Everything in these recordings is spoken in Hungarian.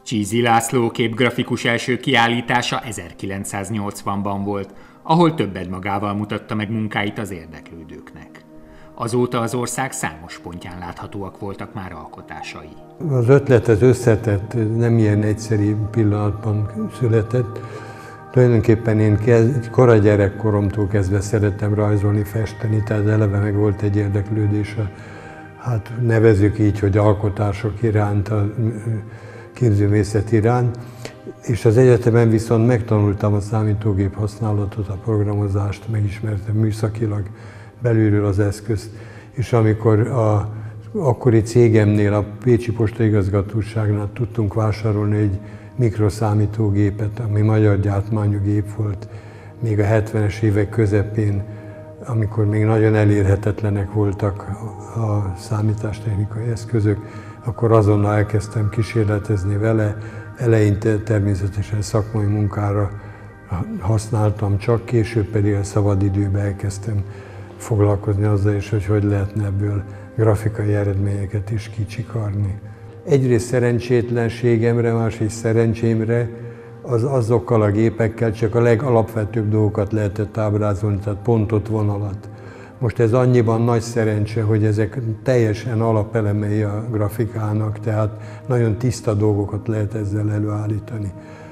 Csízy László képgrafikus első kiállítása 1980-ban volt, ahol többet magával mutatta meg munkáit az érdeklődőknek. Azóta az ország számos pontján láthatóak voltak már alkotásai. Az ötlet az összetett, nem ilyen egyszerű pillanatban született. Tulajdonképpen én kora gyerekkoromtól kezdve szerettem rajzolni, festeni, tehát eleve meg volt egy érdeklődés, hát nevezzük így, hogy alkotások iránt, a képzőművészet iránt. És az egyetemen viszont megtanultam a számítógép használatot, a programozást, megismertem műszakilag belülről az eszközt, és amikor az akkori cégemnél, a Pécsi Posta Igazgatóságnál tudtunk vásárolni egy mikroszámítógépet, ami magyar gyártmányú gép volt, még a 70-es évek közepén, amikor még nagyon elérhetetlenek voltak a számítástechnikai eszközök, akkor azonnal elkezdtem kísérletezni vele. Eleinte természetesen szakmai munkára használtam, csak később pedig a szabadidőben elkezdtem foglalkozni azzal is, hogy lehetne ebből grafikai eredményeket is kicsikarni. Egyrészt szerencsétlenségemre, másrészt szerencsémre azokkal a gépekkel csak a legalapvetőbb dolgokat lehetett ábrázolni, tehát pontot, vonalat. Most ez annyiban nagy szerencse, hogy ezek teljesen alapelemei a grafikának, tehát nagyon tiszta dolgokat lehet ezzel előállítani.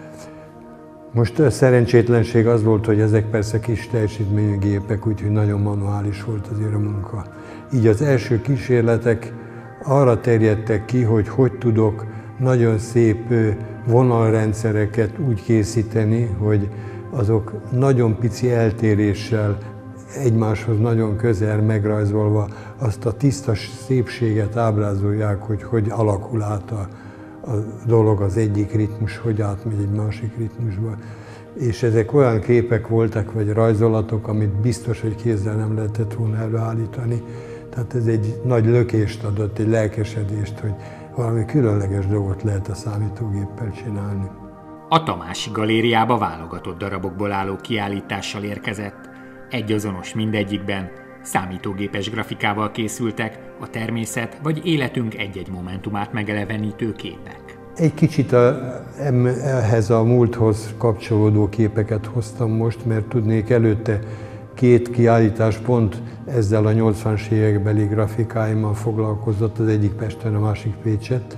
Most a szerencsétlenség az volt, hogy ezek persze kis teljesítményű gépek, úgyhogy nagyon manuális volt azért a munka. Így az első kísérletek arra terjedtek ki, hogy tudok nagyon szép vonalrendszereket úgy készíteni, hogy azok nagyon pici eltéréssel, egymáshoz nagyon közel megrajzolva azt a tiszta szépséget ábrázolják, hogy alakul át a dolog, az egyik ritmus, hogy átmegy egy másik ritmusba. És ezek olyan képek voltak, vagy rajzolatok, amit biztos, hogy kézzel nem lehetett volna előállítani. Tehát ez egy nagy lökést adott, egy lelkesedést, hogy valami különleges dolgot lehet a számítógéppel csinálni. A Tamási Galériába válogatott darabokból álló kiállítással érkezett. Egyazonos mindegyikben, számítógépes grafikával készültek, a természet vagy életünk egy-egy momentumát megelevenítő képek. Egy kicsit ehhez a múlthoz kapcsolódó képeket hoztam most, mert tudnék előtte két kiállítás pont ezzel a 80-as évekbeli grafikáimmal foglalkozott, az egyik Pesten, a másik Pécsett.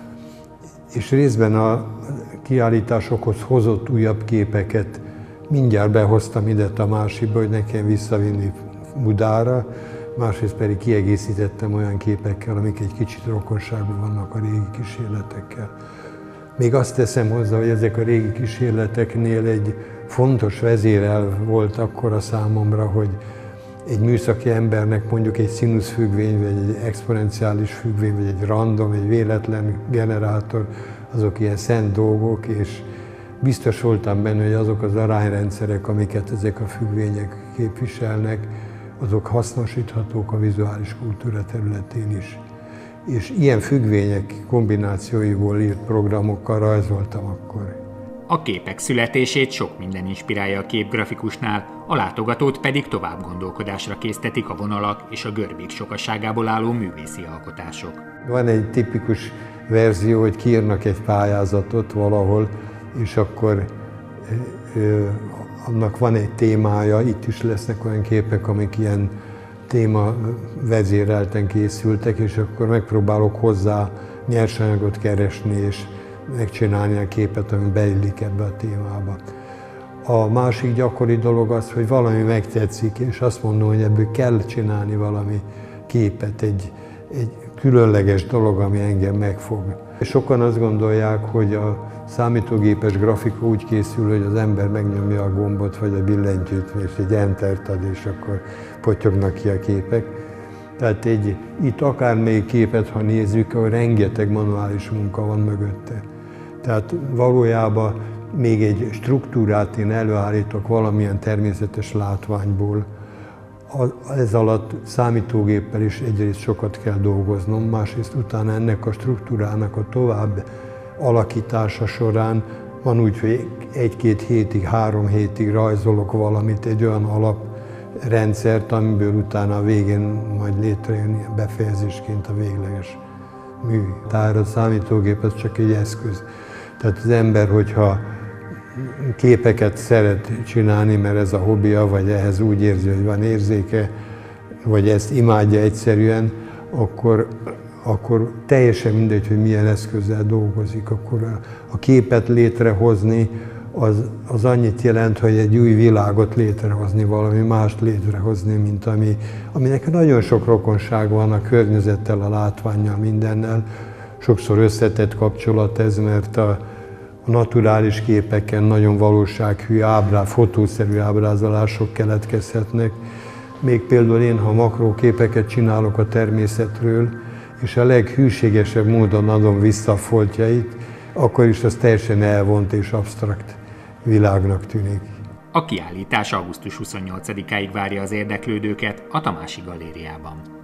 És részben a kiállításokhoz hozott újabb képeket mindjárt behoztam ide Tamásiba, hogy ne kelljen visszavinni Budára, másrészt pedig kiegészítettem olyan képekkel, amik egy kicsit rokonságban vannak a régi kísérletekkel. Még azt teszem hozzá, hogy ezek a régi kísérleteknél egy fontos vezérelv volt akkora számomra, hogy egy műszaki embernek mondjuk egy színuszfüggvény, vagy egy exponenciális függvény, vagy egy random, egy véletlen generátor, azok ilyen szent dolgok, és biztos voltam benne, hogy azok az arányrendszerek, amiket ezek a függvények képviselnek, azok hasznosíthatók a vizuális kultúra területén is. És ilyen függvények kombinációiból írt programokkal rajzoltam akkor. A képek születését sok minden inspirálja a képgrafikusnál, a látogatót pedig tovább gondolkodásra késztetik a vonalak és a görbék sokaságából álló művészi alkotások. Van egy tipikus verzió, hogy kiírnak egy pályázatot valahol, és akkor annak van egy témája, itt is lesznek olyan képek, amik ilyen téma vezérelten készültek, és akkor megpróbálok hozzá nyersanyagot keresni, és megcsinálni a képet, ami beillik ebbe a témába. A másik gyakori dolog az, hogy valami megtetszik, és azt mondom, hogy ebből kell csinálni valami képet, egy különleges dolog, ami engem megfog. Sokan azt gondolják, hogy a számítógépes grafika úgy készül, hogy az ember megnyomja a gombot vagy a billentyűt, és egy entert ad, és akkor potyognak ki a képek. Tehát itt akármelyik képet, ha nézzük, akkor rengeteg manuális munka van mögötte. Tehát valójában még egy struktúrát én előállítok valamilyen természetes látványból. Ez alatt számítógéppel is egyrészt sokat kell dolgoznom, másrészt utána ennek a struktúrának a tovább alakítása során van úgy, hogy 1-2 hétig, 3 hétig rajzolok valamit, egy olyan alaprendszert, amiből utána a végén majd létrejön befejezésként a végleges mű. Tehát a számítógép az csak egy eszköz. Tehát az ember, hogyha képeket szeret csinálni, mert ez a hobbija, vagy ehhez úgy érzi, hogy van érzéke, vagy ezt imádja egyszerűen, akkor teljesen mindegy, hogy milyen eszközzel dolgozik. Akkor a képet létrehozni az annyit jelent, hogy egy új világot létrehozni, valami mást létrehozni, mint aminek nagyon sok rokonság van a környezettel, a látvánnyal, mindennel. Sokszor összetett kapcsolat ez, mert a naturális képeken nagyon valósághű fotószerű ábrázolások keletkezhetnek. Még például én, ha makróképeket csinálok a természetről, és a leghűségesebb módon adom vissza a foltjait, akkor is az teljesen elvont és absztrakt világnak tűnik. A kiállítás augusztus 28-áig várja az érdeklődőket a Tamási Galériában.